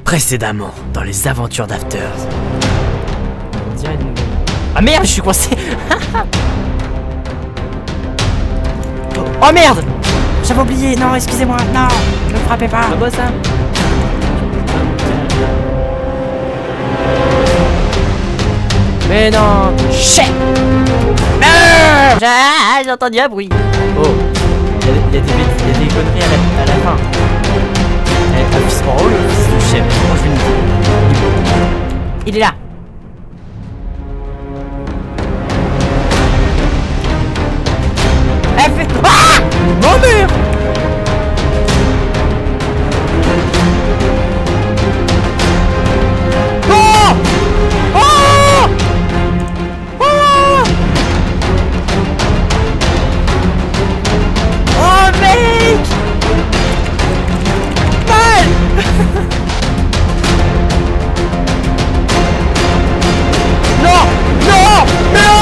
Précédemment, dans les aventures d'Afters. Ah merde, je suis coincé. Oh merde, j'avais oublié. Non, excusez-moi. Non, ne me frappez pas. Bah, ça. Mais non. Chut. Ah, j'ai entendu un bruit. Oh, il y a des conneries à la fin. Affichement, oh, le fils de chef. Comment je vais le... Il est là. Elle fait... Ah! Mon mur! Oh! Oh! Oh! Oh mec! Mal! Non! Non! Non!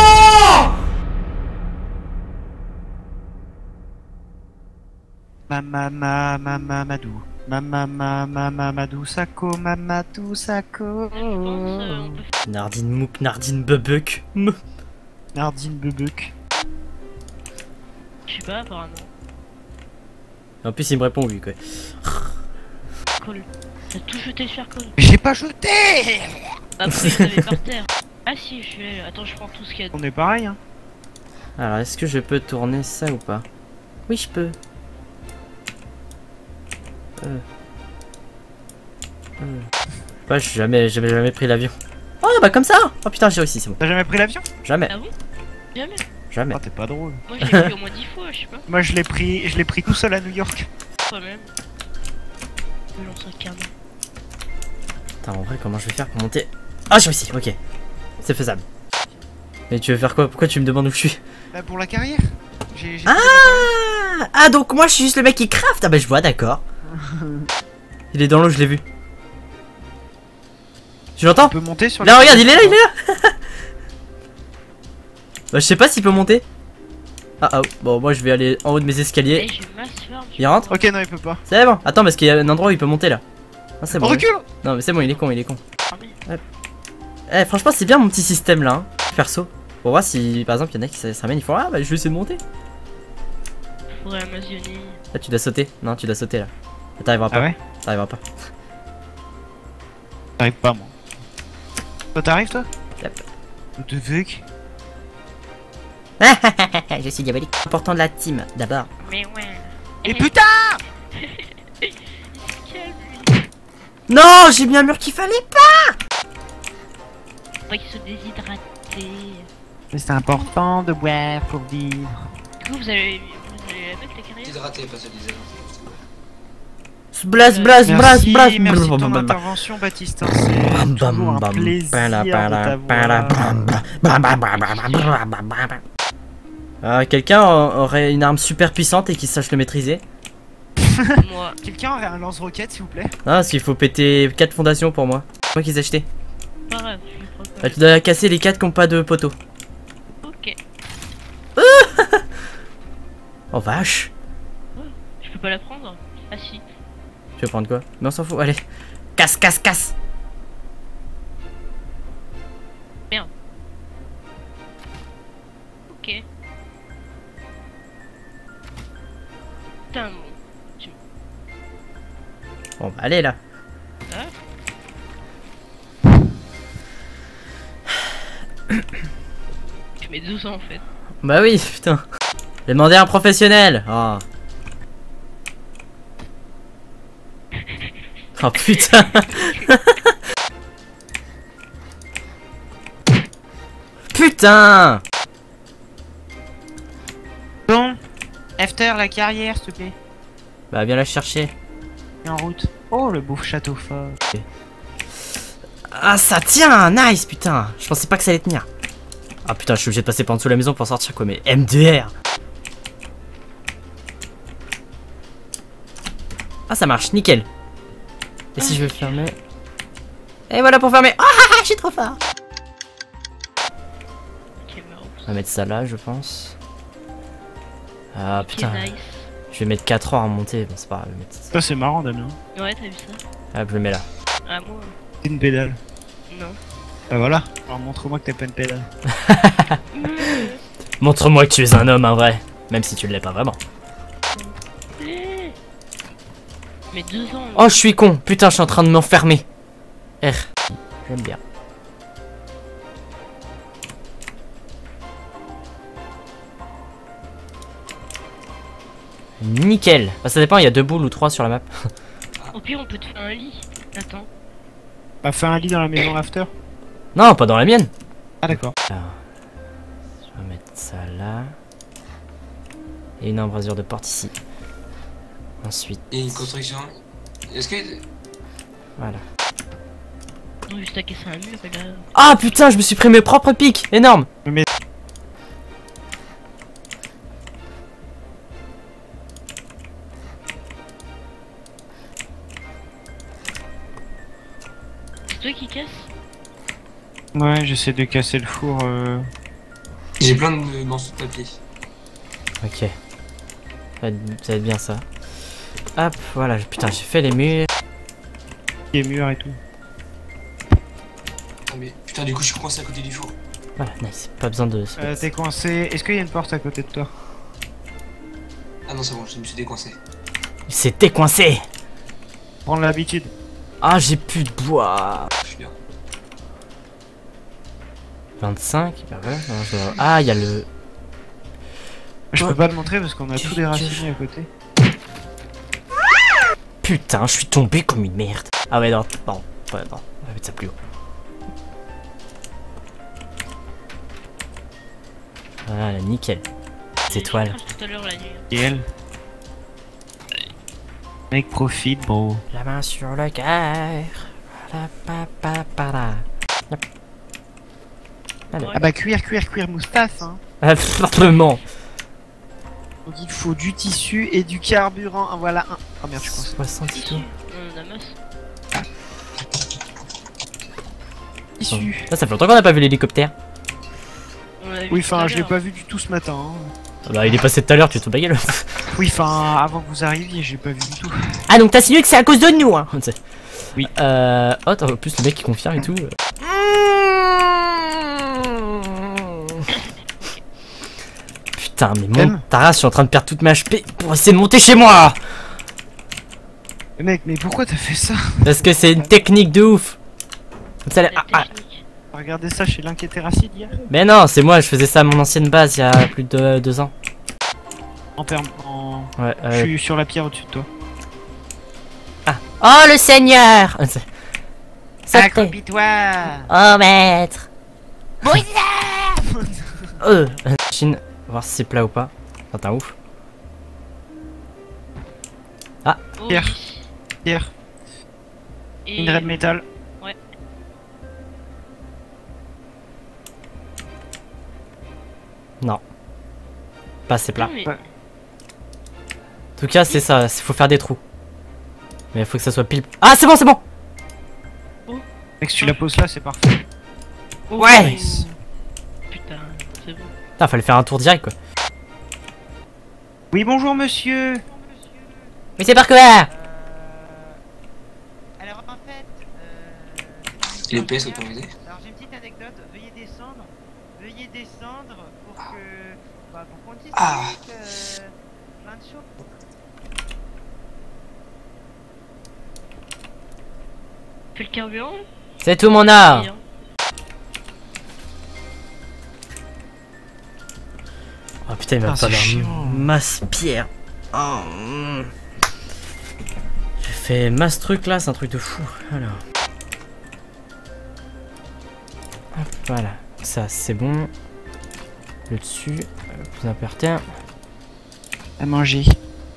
Mamadou Sako, Mamadou Sako. Nardine Mouk, Nardine Bebuk. Nardine Bebuk. Je sais pas, apparemment. En plus, il me répond oui, quoi. Cool. T'as tout jeté sur Cool. J'ai pas jeté. Après, il avait par terre. Ah si, je suis là. Attends, je prends tout ce qu'il y a. On est pareil, hein. Alors, est-ce que je peux tourner ça ou pas? Oui, je peux. Ouais, j'avais jamais pris l'avion. Oh, bah comme ça. Oh putain, j'ai réussi, c'est bon. T'as jamais pris l'avion? Jamais. Ah bon? Jamais. Jamais. Oh, t'es pas drôle. Moi, je l'ai pris au moins 10 fois, je sais pas. Moi, je l'ai pris tout seul à New York. Toi même. Je lance un carnet. Attends, en vrai, comment je vais faire pour monter? Ah, j'ai réussi, ok. C'est faisable. Mais tu veux faire quoi? Pourquoi tu me demandes où je suis? Bah, pour la carrière. Ah, donc moi, je suis juste le mec qui craft. Ah, bah, je vois, d'accord. Il est dans l'eau, je l'ai vu. Tu l'entends? Tu peux monter sur là, regarde, il est là, il est là. Bah, je sais pas s'il peut monter. Ah, oh, bon, moi je vais aller en haut de mes escaliers. Il rentre? Ok, non, il peut pas. C'est bon, attends, parce qu'il y a un endroit où il peut monter là. Ah, c'est bon. Recule. Non, mais c'est bon, il est con, il est con. Eh, franchement, c'est bien mon petit système là. Hein. Perso. Pour voir si par exemple il y en a qui se ramènent, ils font ah, bah je vais essayer de monter. Faudrait Amazonie. Là, tu dois sauter. Non, tu dois sauter là. T'arriveras pas. Ah ouais? T'arriveras pas. T'arrives pas, moi. Toi, t'arrives, toi? Yep. De Vuk. Je suis diabolique. Important de la team, d'abord. Mais ouais. Et putain! Non, j'ai mis un mur qu'il fallait pas. Faudrait qu'il se déshydrater. Mais c'est important de boire pour vivre. Du coup, vous allez la mettre la carrière? Hydraté, pas se disait. Blast, blast, blast, blast. Merci de ton intervention, Baptiste. C'est toujours un plaisir de quelqu'un aurait une arme super puissante et qui sache le maîtriser? Moi. Quelqu'un aurait un lance-roquette, s'il vous plaît? Non, parce qu'il faut péter 4 fondations pour moi. C'est moi qui les ai achetés. Pas grave, je le prends pas. Bah, tu dois casser les 4 qui n'ont pas de poteau. Ok. Oh vache. Je peux pas la prendre? Ah si. Tu veux prendre quoi? Mais on s'en fout, allez. Casse, casse, casse. Merde. Ok. Putain, bon. Bon, bah allez là. Ah. Tu mets 12 ans en fait. Bah oui, putain. J'ai demandé à un professionnel. Oh. Oh putain. Putain. Bon, After, la carrière, s'il te plaît. Bah viens la chercher. Et en route. Oh, le beau château fort. Okay. Ah ça tient, nice putain. Je pensais pas que ça allait tenir. Ah putain, je suis obligé de passer par en dessous de la maison pour sortir quoi, mais MDR. Ah ça marche, nickel. Et si je veux fermer? Et voilà pour fermer. Ah je suis trop fort. On va mettre ça là je pense. Ah putain. Nice. Je vais mettre 4 heures à monter, bon c'est pas grave. Ça c'est marrant Damien. Ouais, t'as vu ça? Ah je le mets là. Ah, moi. C'est une pédale. Non. Bah voilà. Alors montre-moi que t'as pas une pédale. Montre-moi que tu es un homme, un vrai. Même si tu ne l'es pas vraiment. Mais 2 ans. Oh, je suis con. Putain, je suis en train de m'enfermer. R. J'aime bien. Nickel. Bah, ça dépend, il y a 2 boules ou 3 sur la map. Au pire, on peut te faire un lit. Attends. Bah fais un lit dans la maison after. Non, pas dans la mienne. Ah d'accord. Alors, je vais mettre ça là. Et une embrasure de porte ici. Ensuite. Et une construction. Est-ce que. Voilà. Non, juste à casser un mur, là. Ah putain, je me suis pris mes propres pics. Énorme. Mais C'est toi qui casse? ouais, j'essaie de casser le four. J'ai plein de morceaux de papier. Ok. Ça va être bien ça. Hop, voilà. Putain, j'ai fait les murs. Les murs et tout. Ah, mais putain, du coup, je suis coincé à côté du four. Voilà, nice. Pas besoin de... T'es coincé. Est-ce qu'il y a une porte à côté de toi? Ah non, c'est bon, je me suis décoincé. C'était coincé. Prends l'habitude. Ah, j'ai plus de bois. Je suis bien. 25. Bah voilà. Non, ah, il y a le... Je Ouais. peux pas le montrer parce qu'on a tout déraciné à côté. Putain, je suis tombé comme une merde. Ah ouais, non. Non, ouais, non. On va mettre ça plus haut. Voilà, nickel. Ces étoiles. Tout à l'heure, la nuit. Et elle? Mec, profite, bro. La main sur le cœur. Voilà, pa. Yep. Allez. Ah bah cuir, moustache, hein. Ah, simplement. Donc il faut du tissu et du carburant. Ah, voilà un. Oh merde, je suis coincé. 60 Tissu. tout. On en a masse. Tissu. Ça fait longtemps qu'on n'a pas vu l'hélicoptère. On l'a vu Oui, tout à enfin, je l'ai l'heure. pas vu du tout ce matin. Hein. Ah bah, il est passé tout à l'heure, tu te ta gueule. Oui, enfin, avant que vous arriviez, j'ai pas vu du tout. Ah, donc t'as signé que c'est à cause de nous, hein. Oui. Oh, en plus, le mec qui confirme et tout. Putain, mais mon ta race, je suis en train de perdre toute ma HP pour essayer de monter chez moi. Mais mec, mais pourquoi t'as fait ça? Parce que c'est une technique de ouf. Comme ça, La ah. technique. T'as regardé ça chez l'Inquiétéracide hier? Mais non, c'est moi, je faisais ça à mon ancienne base il y a plus de 2 ans. En... Ouais, Je suis sur la pierre au-dessus de toi. Ah. Oh, le Seigneur. Ça Accroupis-toi! Oh, maître. Chine, voir si c'est plat ou pas. Enfin, t'es un ouf. Oh, Pierre. oui. Pierre, Et... une red metal. Ouais. Non. Pas assez plat. Mais... Ouais. En tout cas, c'est ça, il faut faire des trous. Mais il faut que ça soit pile. Ah, c'est bon, c'est bon! Mec, si tu la poses là, c'est parfait. Oh, Ouais. nice. Putain, c'est bon. Putain, fallait faire un tour direct quoi. Oui, bonjour monsieur! Mais c'est par quoi? Alors en fait, Et le PS autorisé. alors j'ai une petite anecdote, veuillez descendre pour que pour qu'on dise Ah. plein de choses. Fais le carburant. C'est tout mon art! Bien. Oh putain, il m'a Ah, pas c'est leur chiant. masse pierre. Oh, J'ai fait masse truc là, c'est un truc de fou. Alors. Hop, voilà. Ça, c'est bon. Le dessus, le plus important. À manger.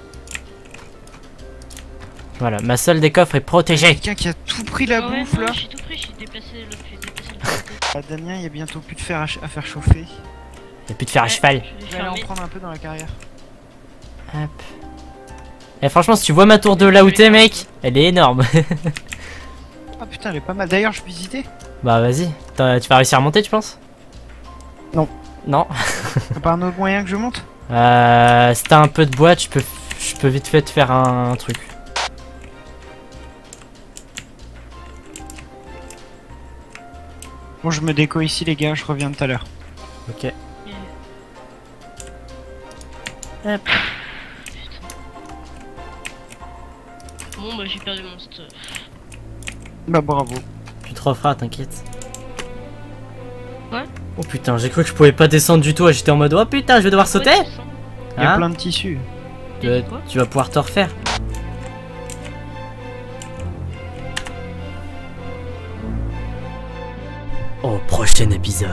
Voilà, ma seule des coffres est protégée. Quelqu'un qui a tout pris la Ah ouais, bouffe non, là. j'ai tout pris, j'ai déplacé le côté. Ah, Damien, il y a bientôt plus de fer à faire chauffer. Il n'y a plus de fer à cheval. Je vais Je vais aller en fermer. prendre un peu dans la carrière. Hop. Et franchement, si tu vois ma tour de là où t'es, mec, elle est énorme. Ah putain, elle est pas mal. D'ailleurs, je visitais. Bah vas-y, tu vas réussir à monter, tu penses? Non. Non. T'as pas un autre moyen que je monte? Si t'as un peu de bois, je peux vite fait te faire un truc. Bon, je me déco ici, les gars, je reviens tout à l'heure. Ok. Hop. Putain. Bon bah j'ai perdu mon stuff. Bah, bravo. Tu te referas, t'inquiète. Ouais. Oh putain, j'ai cru que je pouvais pas descendre du tout. J'étais en mode, oh putain, je vais devoir sauter. Ouais, tu sens. Il y a Hein? plein de tissus. Quoi Tu vas pouvoir te refaire. Au prochain épisode.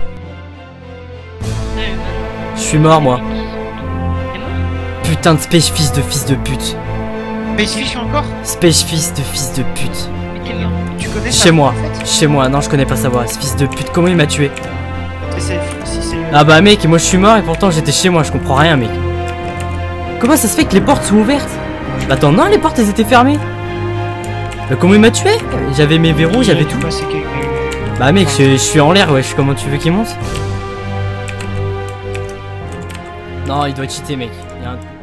Ouais, Je suis mort, moi. T'es mort? Putain de Space Fist de fils de pute. Mais si, je suis encore. Space Fist de fils de pute. Mais t'es mort. Tu connais ça, Chez moi. en fait Chez moi, non, je connais pas sa voix. Ce fils de pute, comment il m'a tué? Si c'est. Ah bah mec, moi je suis mort et pourtant j'étais chez moi, je comprends rien mec. Comment ça se fait que les portes sont ouvertes? Bah attends, non, les portes elles étaient fermées. Bah comment il m'a tué? J'avais mes verrous, j'avais tout. Bah mec, je suis en l'air, wesh, comment tu veux qu'il monte? Non, il doit cheater mec. Il y a un...